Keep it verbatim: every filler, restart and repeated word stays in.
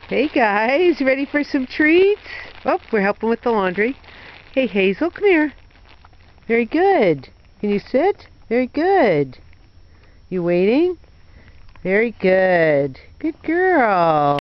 Hey guys, ready for some treats? Oh, we're helping with the laundry. Hey Hazel, come here. Very good. Can you sit? Very good. You waiting? Very good. Good girl.